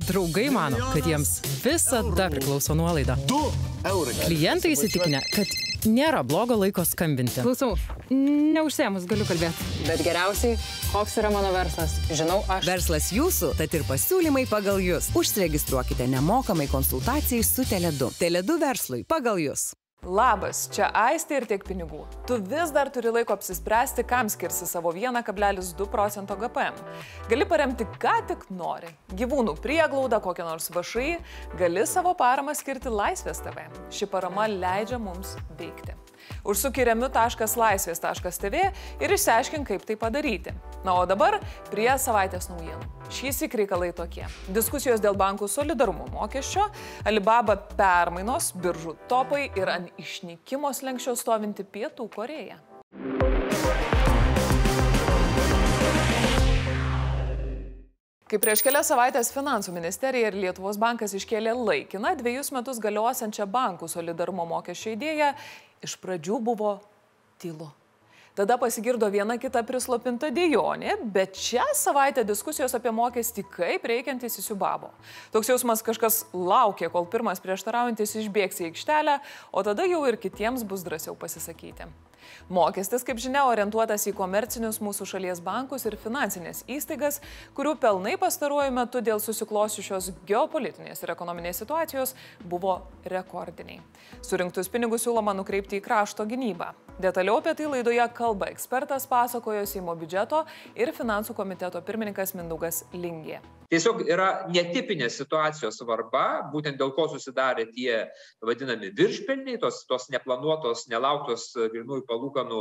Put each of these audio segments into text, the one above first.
Draugai mano, kad jiems visada priklauso nuolaida. 2 eurai. Klientai įsitikinę, kad nėra blogo laiko skambinti. Klausau, neužsėmus galiu kalbėti. Bet geriausiai, koks yra mano verslas, žinau aš. Verslas jūsų, tad ir pasiūlymai pagal jūs. Užsiregistruokite nemokamai konsultacijai su Tele2. Tele2 verslui pagal jūs. Labas, čia Aistė ir tiek pinigų. Tu vis dar turi laiko apsispręsti, kam skirsi savo 1,2% GPM. Gali paremti ką tik nori. Gyvūnų prieglaudą, kokią nors VŠI, gali savo paramą skirti Laisvės TV. Ši parama leidžia mums veikti. Užsuk į remiu.laisvės.tv ir išsiaiškink, kaip tai padaryti. Na, o dabar prie savaitės naujienų. Šįsyk reikalai tokie. Diskusijos dėl bankų solidarumo mokesčio, Alibaba permainos, biržų topai ir ant išnykimo slenksčio stovinti Pietų Korėja. Kai prieš kelias savaitės Finansų ministerija ir Lietuvos bankas iškėlė laikiną 2 metus galiosiančią bankų solidarumo mokesčio idėją, iš pradžių buvo tylu. Tada pasigirdo viena kita prislopinta dejonė, bet šią savaitę diskusijos apie mokestį kaip reikiantis įsiubavo. Toks jausmas kažkas laukė, kol pirmas prieštaraujantis išbėgs į aikštelę, o tada jau ir kitiems bus drąsiau pasisakyti. Mokestis, kaip žinia, orientuotas į komercinius mūsų šalies bankus ir finansinės įstaigas, kurių pelnai pastaruoju metu dėl susiklosčiusios geopolitinės ir ekonominės situacijos buvo rekordiniai. Surinktus pinigus siūloma nukreipti į krašto gynybą. Detaliau apie tai laidoje kalba ekspertas, pasakojo Seimo biudžeto ir finansų komiteto pirmininkas Mindaugas Lingė. Tiesiog yra netipinė situacijos svarba, būtent dėl ko susidarė tie vadinami viršpelniai, tos neplanuotos, nelauktos grynųjų palūkanų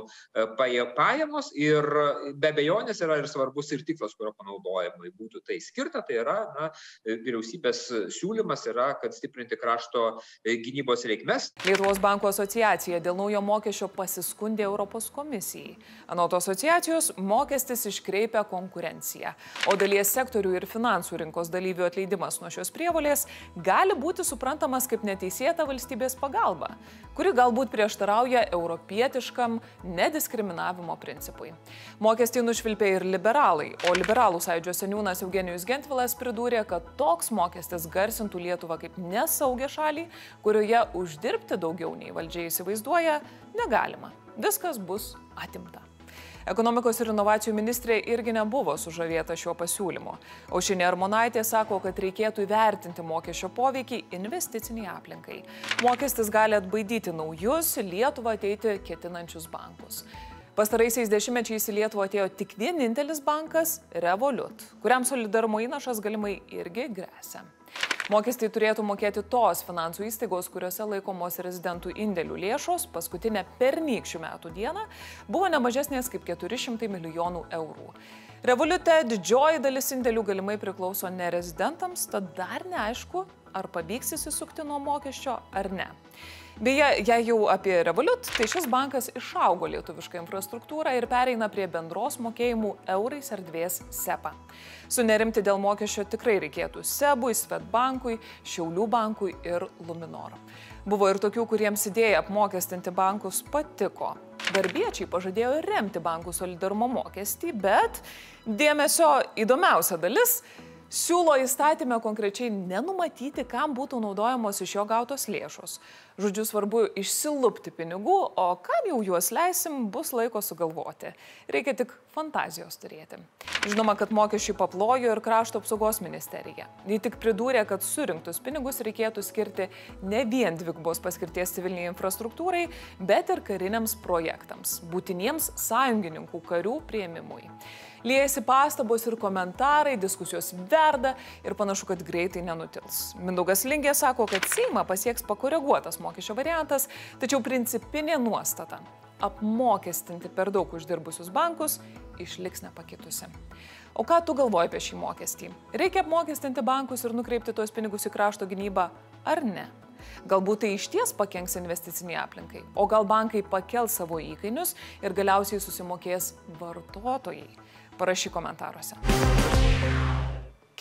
pajamos ir be abejonės yra ir svarbus ir tikslas, kurio panaudojimai būtų tai skirta, tai yra vyriausybės siūlymas yra, kad stiprinti krašto gynybos reikmes. Lietuvos bankų asociacija dėl naujo mokesčio pasiskundė Europos komisijai. Anot asociacijos, mokestis iškreipia konkurenciją, o dalies sektorių ir finansų rinkos dalyvių atleidimas nuo šios prievolės gali būti suprantamas kaip neteisėta valstybės pagalba, kuri galbūt prieštarauja europietiškam nediskriminavimo principui. Mokestį nušvilpė ir liberalai, o liberalų sąjūdžio seniūnas Eugenijus Gentvilas pridūrė, kad toks mokestis garsintų Lietuvą kaip nesaugią šalį, kurioje uždirbti daugiau nei valdžia įsivaizduoja negalima. Viskas bus atimta. Ekonomikos ir inovacijų ministrė irgi nebuvo sužavėta šiuo pasiūlymu. Aušrinė Armonaitė sako, kad reikėtų įvertinti mokesčio poveikį investiciniai aplinkai. Mokestis gali atbaidyti naujus Lietuvą ateiti ketinančius bankus. Pastaraisiais dešimtmečiais į Lietuvą atėjo tik vienintelis bankas – Revolut, kuriam solidarumo įnašas galimai irgi gresia. Mokestį turėtų mokėti tos finansų įstaigos, kuriuose laikomos rezidentų indėlių lėšos paskutinę pernykščių metų dieną buvo nemažesnės kaip 400 milijonų eurų. Revolute didžioji dalis indėlių galimai priklauso nerezidentams, tad dar neaišku, ar pavyks įsisukti nuo mokesčio ar ne. Beje, jei jau apie Revolut, tai šis bankas išaugo lietuvišką infrastruktūrą ir pereina prie bendros mokėjimų eurais erdvės SEPA. Sunerimti dėl mokesčio tikrai reikėtų SEBui, Svetbankui, Šiaulių bankui ir Luminor. Buvo ir tokių, kuriems idėja apmokestinti bankus patiko. Darbiečiai pažadėjo remti bankų solidarumo mokestį, bet dėmesio įdomiausia dalis – siūlo įstatyme konkrečiai nenumatyti, kam būtų naudojamos iš jo gautos lėšos. Žodžiu, svarbu išsilupti pinigų, o kam jau juos leisim, bus laiko sugalvoti. Reikia tik fantazijos turėti. Žinoma, kad mokesčiai paplojo ir krašto apsaugos ministerija. Ji tik pridūrė, kad surinktus pinigus reikėtų skirti ne vien dvigubos paskirties civiliniai infrastruktūrai, bet ir kariniams projektams, būtiniems sąjungininkų karių priėmimui. Liejasi pastabos ir komentarai, diskusijos verda ir panašu, kad greitai nenutils. Mindaugas Lingė sako, kad Seimą pasieks pakoreguotas mokesčio variantas, tačiau principinė nuostata – apmokestinti per daug uždirbusius bankus išliks nepakitusi. O ką tu galvoji apie šį mokestį? Reikia apmokestinti bankus ir nukreipti tuos pinigus į krašto gynybą ar ne? Galbūt tai išties pakenks investiciniai aplinkai, o gal bankai pakels savo įkainius ir galiausiai susimokės vartotojai? Parašyk komentaruose.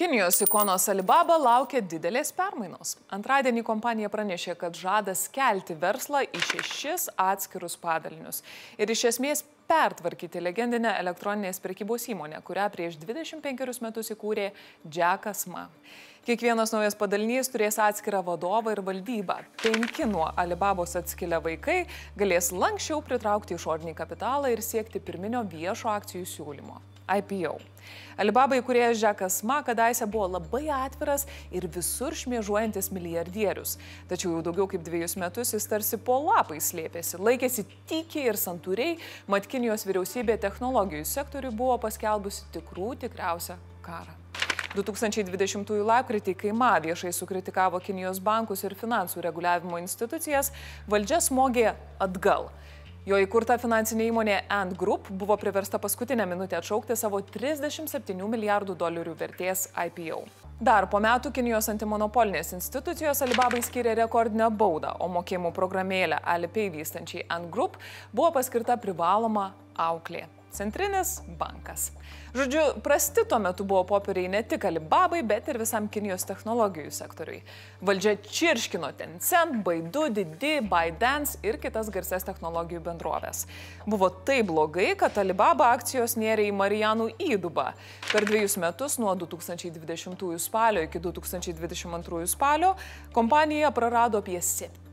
Kinijos ikonos Alibaba laukia didelės permainos. Antradienį kompanija pranešė, kad žada skelti verslą į 6 atskirus padalinius ir iš esmės pertvarkyti legendinę elektroninės prekybos įmonę, kurią prieš 25 metus įkūrė Jackas Ma. Kiekvienas naujas padalinys turės atskirą vadovą ir valdybą. 5 nuo Alibabos atskilę vaikai galės lankščiau pritraukti išorinį kapitalą ir siekti pirminio viešo akcijų siūlymo. IPO. Alibaba įkūrėjas Jackas Ma kadaise buvo labai atviras ir visur šmėžuojantis milijardierius. Tačiau jau daugiau kaip 2 metus jis tarsi po lapais slėpėsi, laikėsi tykiai ir santūriai, mat Kinijos vyriausybė technologijų sektoriui buvo paskelbusi tikriausią karą. 2020 lapkritį, kai Ma viešai sukritikavo Kinijos bankus ir finansų reguliavimo institucijas, valdžia smogė atgal. Jo įkurta finansinė įmonė Ant Group buvo priversta paskutinę minutę atšaukti savo $37 milijardų vertės IPO. Dar po metų Kinijos antimonopolinės institucijos Alibabai skyrė rekordinę baudą, o mokėjimų programėlę Alipay vystančiai Ant Group buvo paskirta privaloma auklė – Centrinis bankas. Žodžiu, prasti tuo metu buvo popieriai ne tik Alibabai, bet ir visam Kinijos technologijų sektoriui. Valdžia čirškino Tencent, Baidu, Didi, ByteDance ir kitas garsias technologijų bendrovės. Buvo taip blogai, kad Alibaba akcijos nėrė į Marijanų įdubą. Per 2 metus, nuo 2020 spalio iki 2022 spalio, kompanija prarado apie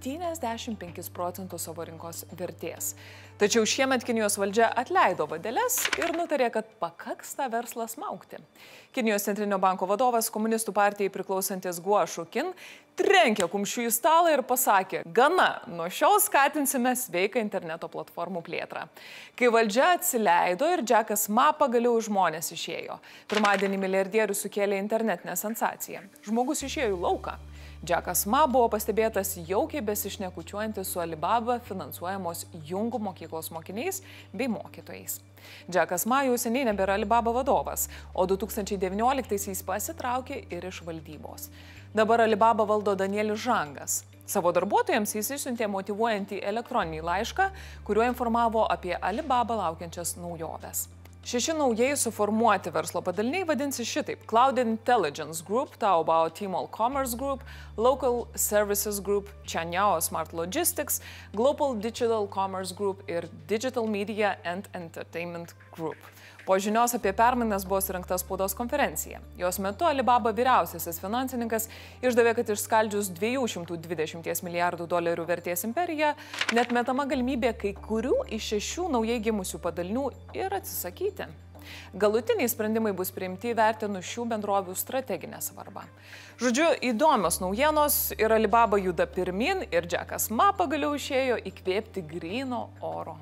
75% savo rinkos vertės. Tačiau šiemet Kinijos valdžia atleido vadeles ir nutarė, kad pakaks tą verslą smaugti. Kinijos centrinio banko vadovas komunistų partijai priklausantis Guo Shuqin trenkė kumščiu į stalą ir pasakė: gana, nuo šiol skatinsime sveiką interneto platformų plėtrą. Kai valdžia atsileido ir Jackas Ma pagaliau žmonės išėjo. Pirmadienį milijardierius sukėlė internetinę sensaciją. Žmogus išėjo į lauką. Jackas Ma buvo pastebėtas jaukiai besišnekučiuojantis su Alibaba finansuojamos Jungų mokyklos mokiniais bei mokytojais. Jackas Ma jau seniai nebėra Alibaba vadovas, o 2019-aisiais pasitraukė ir iš valdybos. Dabar Alibaba valdo Danielis Zhangas. Savo darbuotojams jis išsiuntė motyvuojantį elektroninį laišką, kuriuo informavo apie Alibaba laukiančias naujoves. 6 naujai suformuoti verslo padaliniai vadinsi šitaip: Cloud Intelligence Group, Taobao Tmall Commerce Group, Local Services Group, Changyao Smart Logistics, Global Digital Commerce Group ir Digital Media and Entertainment Group. Po žinios apie permainas buvo surengta spaudos konferencija. Jos metu Alibaba vyriausiasis finansininkas išdavė, kad išskaldžius $220 milijardų vertės imperiją, net metama galimybė kai kurių iš 6 naujai gimusių padalinių ir atsisakyti. Galutiniai sprendimai bus priimti įvertinus šių bendrovių strateginę svarbą. Žodžiu, įdomios naujienos ir Alibaba juda pirmin ir Jackas Ma pagaliau išėjo įkvėpti gryno oro.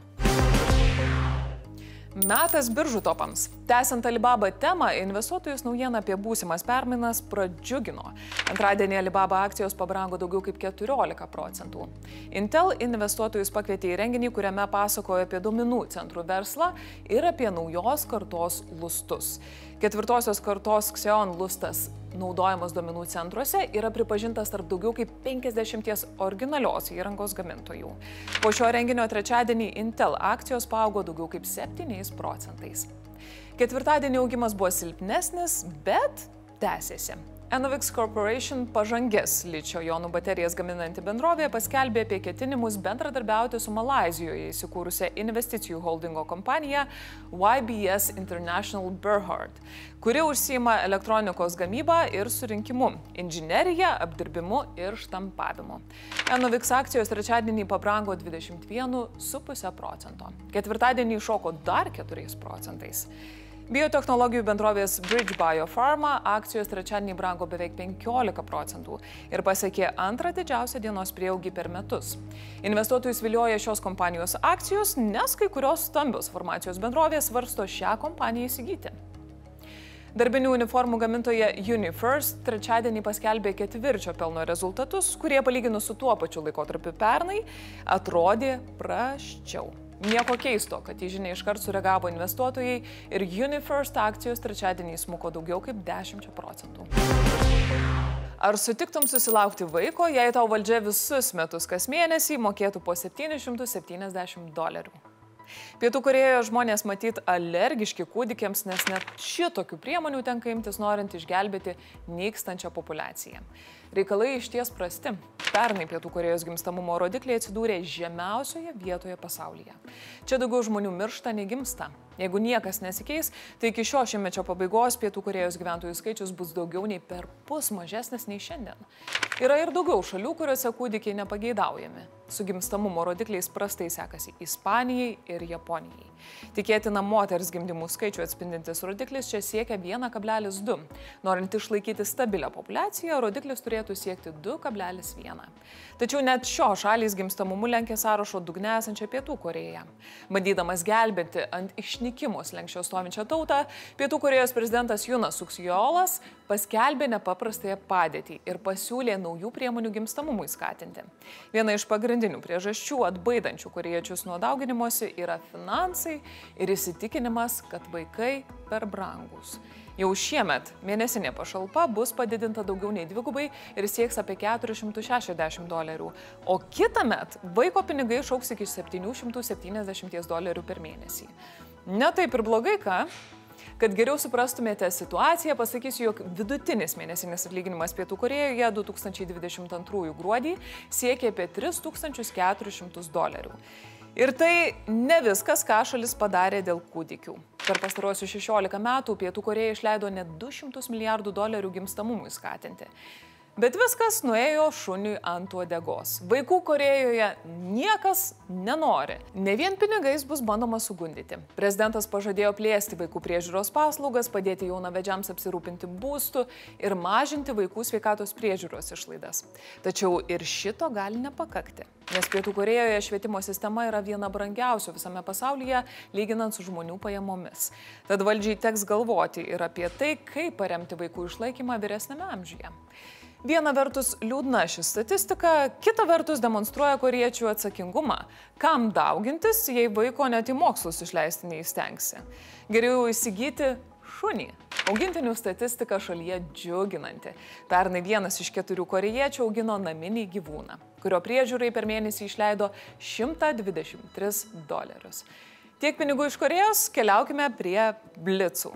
Metas biržų topams. Tęsiant Alibaba temą, investuotojus naujiena apie būsimas permainas pradžiugino. Antradienį Alibaba akcijos pabrango daugiau kaip 14%. Intel investuotojus pakvietė į renginį, kuriame pasakojo apie duomenų centrų verslą ir apie naujos kartos lustus. 4-osios kartos Xeon lustas naudojamas duomenų centruose yra pripažintas tarp daugiau kaip 50 originalios įrangos gamintojų. Po šio renginio trečiadienį Intel akcijos paaugo daugiau kaip 7%. Ketvirtadienį augimas buvo silpnesnis, bet tęsėsi. Enovix Corporation, pažangės ličio-jonų baterijas gaminanti bendrovė, paskelbė apie ketinimus bendradarbiauti su Malaizijoje įsikūrusią investicijų holdingo kompaniją YBS International Berhad, kuri užsiima elektronikos gamybą ir surinkimu, inžineriją, apdirbimu ir štampavimu. Enovix akcijos trečiadienį pabrango 21,5%. Ketvirtadienį šoko dar 4%. Biotechnologijų bendrovės BridgeBio Pharma akcijos trečiadienį brango beveik 15% ir pasiekė antrą didžiausią dienos prieaugį per metus. Investuotojus vilioja šios kompanijos akcijos, nes kai kurios stambios farmacijos bendrovės svarsto šią kompaniją įsigyti. Darbinių uniformų gamintoja UniFirst trečiadienį paskelbė ketvirčio pelno rezultatus, kurie palyginus su tuo pačiu laikotarpiu pernai atrodė prasčiau. Nieko keisto, kad į žinią iškart sureagavo investuotojai ir UniFirst akcijos trečiadienį smuko daugiau kaip 10%. Ar sutiktum susilaukti vaiko, jei tau valdžia visus metus kas mėnesį mokėtų po $770? Pietų Korėjoje žmonės matyt alergiški kūdikiams, nes net šitokių priemonių tenka imtis norint išgelbėti nykstančią populiaciją. Reikalai išties prasti. Pernai Pietų Korėjos gimstamumo rodikliai atsidūrė žemiausioje vietoje pasaulyje. Čia daugiau žmonių miršta nei gimsta. Jeigu niekas nesikeis, tai iki šio šimtmečio pabaigos Pietų Korėjos gyventojų skaičius bus daugiau nei perpus mažesnis nei šiandien. Yra ir daugiau šalių, kuriuose kūdikiai nepageidaujami. Su gimstamumo rodikliais prastai sekasi Ispanijai ir Japonijai. Tikėtina moters gimdymų skaičių atspindintis rodiklis čia siekia 1,2. Norint išlaikyti stabilią populiaciją, rodiklis turėtų siekti 2,1. Tačiau net šios šalys gimstamumu lenkia sąrašo dugne esančią Pietų Korėją. Bandydamas gelbėti ant išnykimo slenksčio stovinčią tautą, Pietų Korėjos prezidentas Junas Sukjolas paskelbė nepaprastąją padėtį ir pasiūlė naujų priemonių gimstamumui skatinti. Viena iš pagrindinių priežasčių atbaidančių korėjiečius nuo dauginimosi yra finansai ir įsitikinimas, kad vaikai per brangus. Jau šiemet mėnesinė pašalpa bus padidinta daugiau nei dvigubai ir sieks apie $460, o kitąmet vaiko pinigai išaugs iki $770 per mėnesį. Ne taip ir blogai, ką? Kad geriau suprastumėte situaciją, pasakysiu, jog vidutinis mėnesinis atlyginimas Pietų Korėjoje 2022 gruodį siekia apie $3,400. Ir tai ne viskas, ką šalis padarė dėl kūdikių. Per pastarosius 16 metų Pietų Korėja išleido net $200 milijardų gimstamumui skatinti. Bet viskas nuėjo šuniui ant uodegos. Vaikų Korėjoje niekas nenori. Ne vien pinigais bus bandoma sugundyti. Prezidentas pažadėjo plėsti vaikų priežiūros paslaugas, padėti jaunavedžiams apsirūpinti būstų ir mažinti vaikų sveikatos priežiūros išlaidas. Tačiau ir šito gali nepakakti. Nes Pietų Korėjoje švietimo sistema yra viena brangiausių visame pasaulyje, lyginant su žmonių pajamomis. Tad valdžiai teks galvoti ir apie tai, kaip paremti vaikų išlaikymą vyresniame amžiuje. Viena vertus liūdna ši statistika, kita vertus demonstruoja korėjiečių atsakingumą. Kam daugintis, jei vaiko net į mokslus išleisti neįstengsi? Geriau įsigyti šunį. Augintinių statistika šalyje džiuginanti. Pernai 1 iš 4 korėjiečių augino naminį gyvūną, kurio priežiūrai per mėnesį išleido $123. Tiek pinigų iš Korėjos, keliaukime prie Blitzų.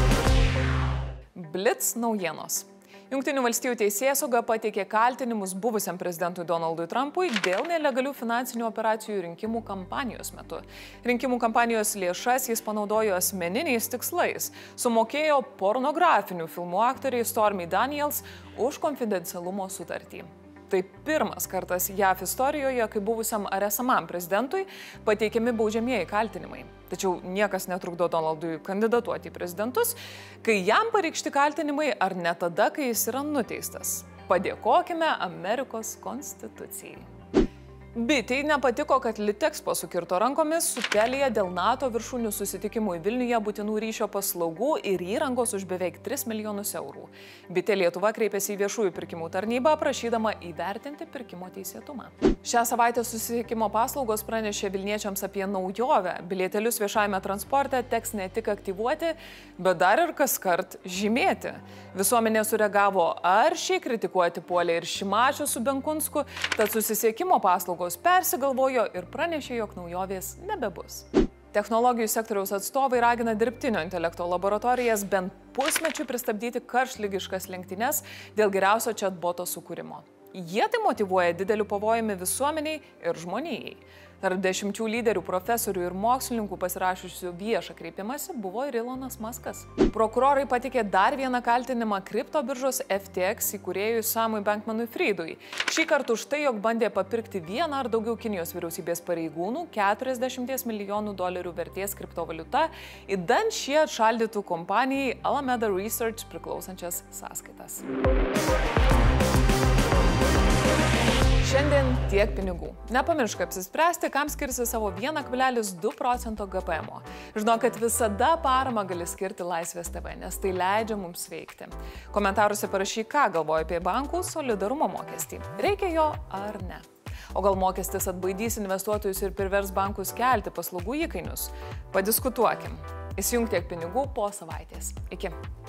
Blitz naujienos. Jungtinių valstijų teisėsauga pateikė kaltinimus buvusiam prezidentui Donaldui Trumpui dėl nelegalių finansinių operacijų rinkimų kampanijos metu. Rinkimų kampanijos lėšas jis panaudojo asmeniniais tikslais. Sumokėjo pornografinių filmų aktoriai Stormy Daniels už konfidencialumo sutartį. Tai pirmas kartas JAV istorijoje, kai buvusiam ar esamam prezidentui pateikiami baudžiamieji kaltinimai. Tačiau niekas netrukdo Donaldui kandidatuoti į prezidentus, kai jam pareikšti kaltinimai ar ne tada, kai jis yra nuteistas. Padėkokime Amerikos konstitucijai. Bitei nepatiko, kad Litexpo sukirto rankomis su Telia dėl NATO viršūnių susitikimų į Vilniuje būtinų ryšio paslaugų ir įrangos už beveik 3 milijonus eurų. Bitė Lietuva kreipėsi į viešųjų pirkimų tarnybą, prašydama įvertinti pirkimo teisėtumą. Šią savaitę susisiekimo paslaugos pranešė vilniečiams apie naujovę. Bilietėlius viešajame transporte teks ne tik aktyvuoti, bet dar ir kaskart žymėti. Visuomenė sureagavo aršiai, kritikuoti puolė ir Šimašius su Benkunsku, tad susisiekimo paslaugos persigalvojo ir pranešė, jog naujovės nebebus. Technologijų sektoriaus atstovai ragina dirbtinio intelekto laboratorijas bent pusmečių pristabdyti karštligiškas lenktynes dėl geriausio chatboto sukūrimo. Jie tai motyvuoja dideliu pavojumi visuomeniai ir žmonijai. Tarp 10 lyderių, profesorių ir mokslininkų pasirašiusių viešą kreipimąsi buvo ir Elonas Muskas. Prokurorai patikė dar vieną kaltinimą kriptobiržos FTX įkūrėjui Samui Bankmanui-Friedui. Šį kartą už tai, jog bandė papirkti vieną ar daugiau Kinijos vyriausybės pareigūnų $40 milijonų vertės kriptovaliuta, įdant šie atšaldytų kompanijai Alameda Research priklausančias sąskaitas. Šiandien tiek pinigų. Nepamiršk apsispręsti, kam skirsi savo 1,2% GPM. Žinok, kad visada paramą gali skirti Laisvės TV, nes tai leidžia mums veikti. Komentaruose parašyk, ką galvoji apie bankų solidarumo mokestį. Reikia jo ar ne? O gal mokestis atbaidys investuotojus ir privers bankus kelti paslaugų įkainius? Padiskutuokim. Įsijunk tiek pinigų po savaitės. Iki.